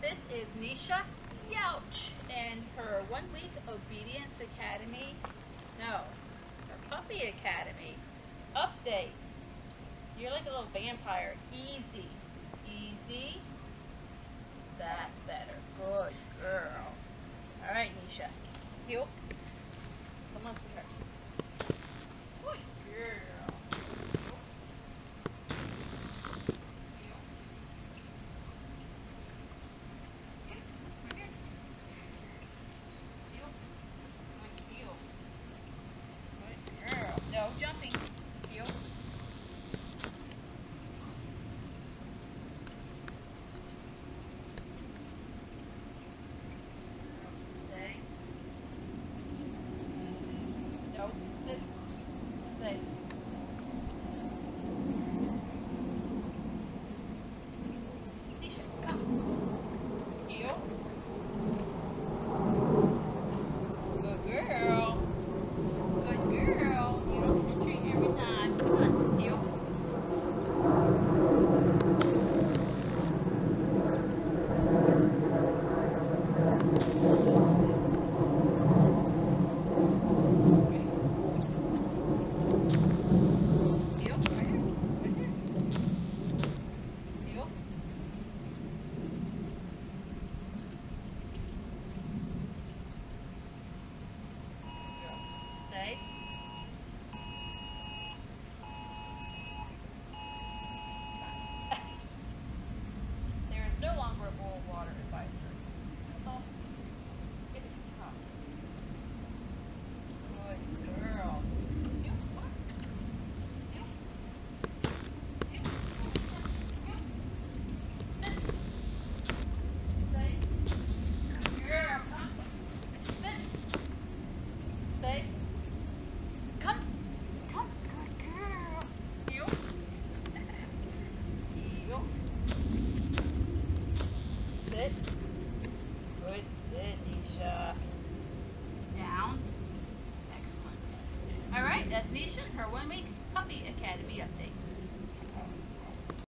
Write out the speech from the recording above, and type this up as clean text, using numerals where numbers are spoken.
This is Nisha Youch and her 1-week Obedience Academy, her Puppy Academy update. You're like a little vampire. Easy. Easy. That's better. Good girl. Alright, Nisha. Heel. Come on, sweetheart. Good girl. No jumping. Heel. Stay. No. Sit. Stay. Nisha, come. Heel. Good girl. Good girl. You don't retreat every time. Come on. Heel. Stay. There is no longer a boil of water advisory. That's all. Get it. Come. Good girl. Stay. Good girl. Come. Sit. Stay. Come. Come. Good girl. Heel. Heel. Sit. Good sit, Nisha. Down. Excellent. Alright, that's Nisha, her 1-week Puppy Academy update.